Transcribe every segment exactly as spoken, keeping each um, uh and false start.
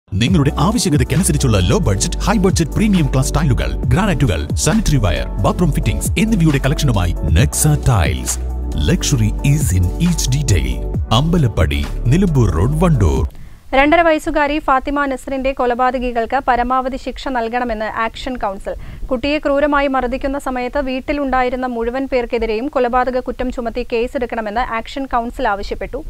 നിങ്ങളുടെ ആവശ്യകതയ്ക്കനുസരിച്ചുള്ള low budget, high budget premium class ടൈലുകൾ, ഗ്രാനൈറ്റുകൾ, സാനിറ്ററി വയർ, ബാത്റൂം ഫിറ്റിംഗ്സ് എന്നിവയുടെ കളക്ഷനുമായി Nexa tiles. Luxury is in each detail. Ambalappadi, Nilambur road, Wandoor. രണ്ടര വയസ്സുകാരി ഫാത്തിമ നസ്റിന്റെ കൊലപാതകികൾക്ക് പരമാവധി ശിക്ഷ നൽകണമെന്ന് ആക്ഷൻ കൗൺസിൽ. കുട്ടിയെ ക്രൂരമായി മർദ്ദിക്കുന്ന സമയത്ത് വീട്ടിലുണ്ടായിരുന്ന മുഴുവൻ പേർക്കെതിരെയും കൊലപാതക കുറ്റം ചുമത്തി കേസെടുക്കണമെന്ന് ആക്ഷൻ കൗൺസിൽ ആവശ്യപ്പെട്ടു.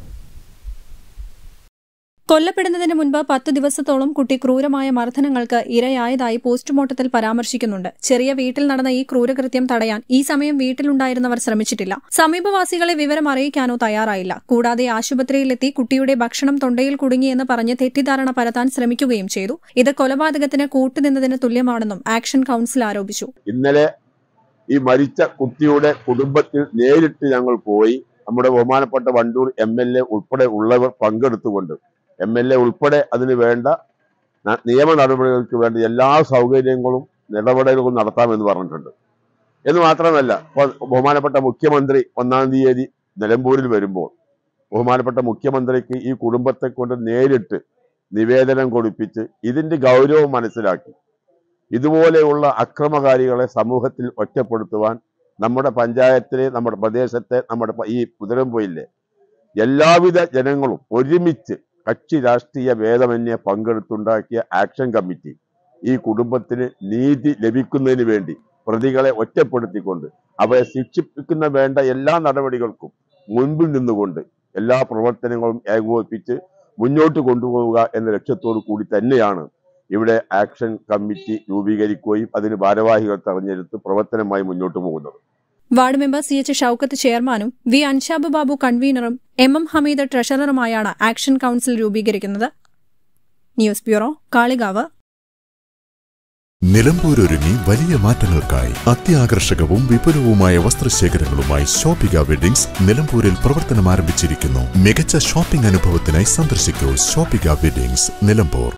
കൊല്ലപ്പെടുന്നതിന് മുൻപ് പത്ത് ദിവസത്തോളം കുട്ടി ക്രൂരമായ മർദ്ദനങ്ങൾക്ക് ഇരയായതായി പോസ്റ്റ്മോർട്ടത്തിൽ പരാമർശിക്കുന്നുണ്ട്. ചെറിയ വീട്ടിൽ നടന്ന ഈ ക്രൂരകൃത്യം തടയാൻ ഈ സമയം വീട്ടിലുണ്ടായിരുന്നവർ ശ്രമിച്ചിട്ടില്ല. സമീപവാസികളെ വിവരം അറിയിക്കാനോ തയ്യാറായില്ല. കൂടാതെ ആശുപത്രിയിലെത്തി കുട്ടിയുടെ ഭക്ഷണം തൊണ്ടയിൽ കുടുങ്ങിയെന്ന് പറഞ്ഞ് തെറ്റിദ്ധാരണ പരത്താൻ ശ്രമിക്കുകയും ചെയ്തു. ഇത് കൊലപാതകത്തിന് കൂട്ടുനിന്നതിന് തുല്യമാണെന്നും ആക്ഷൻ കൗൺസിൽ ആരോപിച്ചു. ഇന്നലെ ഈ മരിച്ച കുട്ടിയുടെ കുടുംബത്തിൽ നേരിട്ട് ഞങ്ങൾ പോയി നമ്മുടെ ബഹുമാനപ്പെട്ട വണ്ടൂർ എം എൽ എ ഉൾപ്പെടെ ഉള്ളവർ പങ്കെടുത്തുകൊണ്ട് എം എൽ എ ഉൾപ്പെടെ അതിന് വേണ്ട നിയമ നടപടികൾക്ക് വേണ്ട എല്ലാ സൗകര്യങ്ങളും ഇടപെടലുകളും നടത്താമെന്ന് പറഞ്ഞിട്ടുണ്ട്. എന്ന് മാത്രമല്ല, ബഹുമാനപ്പെട്ട മുഖ്യമന്ത്രി ഒന്നാം തീയതി നിലമ്പൂരിൽ വരുമ്പോൾ ബഹുമാനപ്പെട്ട മുഖ്യമന്ത്രിക്ക് ഈ കുടുംബത്തെ കൊണ്ട് നേരിട്ട് നിവേദനം കൊടുപ്പിച്ച് ഇതിന്റെ ഗൗരവം മനസ്സിലാക്കി ഇതുപോലെയുള്ള അക്രമകാരികളെ സമൂഹത്തിൽ ഒറ്റപ്പെടുത്തുവാൻ നമ്മുടെ പഞ്ചായത്തിലെ, നമ്മുടെ പ്രദേശത്തെ, നമ്മുടെ ഈ കുതിരമ്പൊയിലെ എല്ലാവിധ ജനങ്ങളും ഒരുമിച്ച് കക്ഷി രാഷ്ട്രീയ ഭേദമന്യേ പങ്കെടുത്തുണ്ടാക്കിയ ആക്ഷൻ കമ്മിറ്റി ഈ കുടുംബത്തിന് നീതി ലഭിക്കുന്നതിന് വേണ്ടി പ്രതികളെ ഒറ്റപ്പെടുത്തിക്കൊണ്ട് അവരെ ശിക്ഷിപ്പിക്കുന്ന വേണ്ട എല്ലാ നടപടികൾക്കും മുൻപിൽ നിന്നുകൊണ്ട് എല്ലാ പ്രവർത്തനങ്ങളും ഏകോപിപ്പിച്ച് മുന്നോട്ട് കൊണ്ടുപോവുക എന്ന ലക്ഷ്യത്തോടു കൂടി തന്നെയാണ് ഇവിടെ ആക്ഷൻ കമ്മിറ്റി രൂപീകരിക്കുകയും അതിന് ഭാരവാഹികൾ തെരഞ്ഞെടുത്ത് പ്രവർത്തനമായി മുന്നോട്ട് പോകുന്നത്. Ward member C H Shoukath ചെയർമാനും വി അൻഷാബ് ബാബു കൺവീനറും എം എം ഹമീദ് ട്രഷററുമായാണ് ആക്ഷൻ കൌൺസിൽ രൂപീകരിക്കുന്നത്. News bureau, Kalikavu. നിലമ്പൂരൊരുങ്ങി വലിയ മാറ്റങ്ങൾക്കായി അത്യാകർഷകവും വിപുലവുമായ വസ്ത്രശേഖരങ്ങളുമായി ഷോപ്പിക വെഡിങ്സ് നിലമ്പൂരിൽ പ്രവർത്തനം ആരംഭിച്ചിരിക്കുന്നു. മികച്ച ഷോപ്പിംഗ് അനുഭവത്തിനായി സന്ദർശിക്കൂ ഷോപ്പിക വെഡിങ്സ് നിലമ്പൂർ.